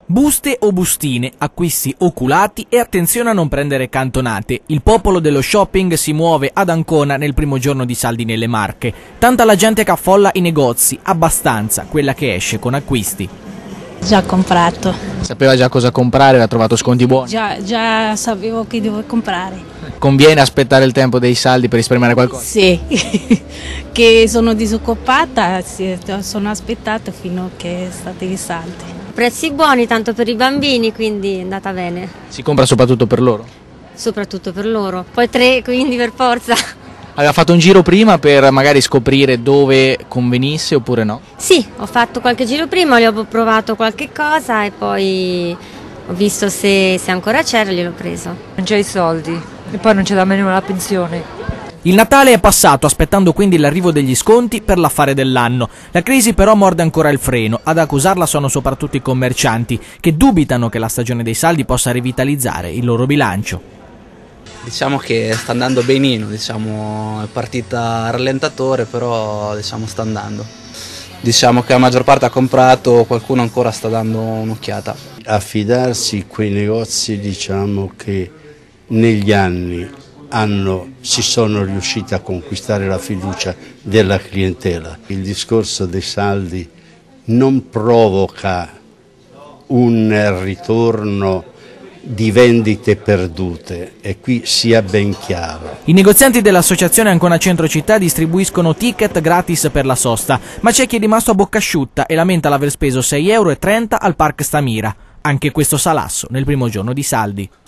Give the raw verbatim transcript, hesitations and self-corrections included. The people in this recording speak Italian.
Buste o bustine, acquisti oculati e attenzione a non prendere cantonate. Il popolo dello shopping si muove ad Ancona nel primo giorno di saldi nelle Marche. Tanta la gente che affolla i negozi, abbastanza quella che esce con acquisti. Già comprato. Sapeva già cosa comprare, ha trovato sconti buoni? Già, già sapevo che dovevo comprare. Conviene aspettare il tempo dei saldi per risparmiare qualcosa? Sì, che sono disoccupata, sono aspettata fino a che è stati i saldi. Prezzi buoni tanto per i bambini, quindi è andata bene. Si compra soprattutto per loro? Soprattutto per loro, poi tre, quindi per forza. Aveva fatto un giro prima per magari scoprire dove convenisse oppure no? Sì, ho fatto qualche giro prima, gli ho provato qualche cosa e poi ho visto se, se ancora c'era e gliel'ho preso. Non c'è i soldi e poi non c'è da nemmeno la pensione. Il Natale è passato, aspettando quindi l'arrivo degli sconti per l'affare dell'anno. La crisi però morde ancora il freno. Ad accusarla sono soprattutto i commercianti, che dubitano che la stagione dei saldi possa rivitalizzare il loro bilancio. Diciamo che sta andando benino, diciamo, è partita a rallentatore, però diciamo sta andando. Diciamo che la maggior parte ha comprato, qualcuno ancora sta dando un'occhiata. Affidarsi quei negozi, diciamo, che negli anni hanno, si sono riusciti a conquistare la fiducia della clientela. Il discorso dei saldi non provoca un ritorno di vendite perdute e qui sia ben chiaro. I negozianti dell'associazione Ancona Centro Città distribuiscono ticket gratis per la sosta, ma c'è chi è rimasto a bocca asciutta e lamenta l'aver speso sei e trenta euro al Park Stamira. Anche questo salasso nel primo giorno di saldi.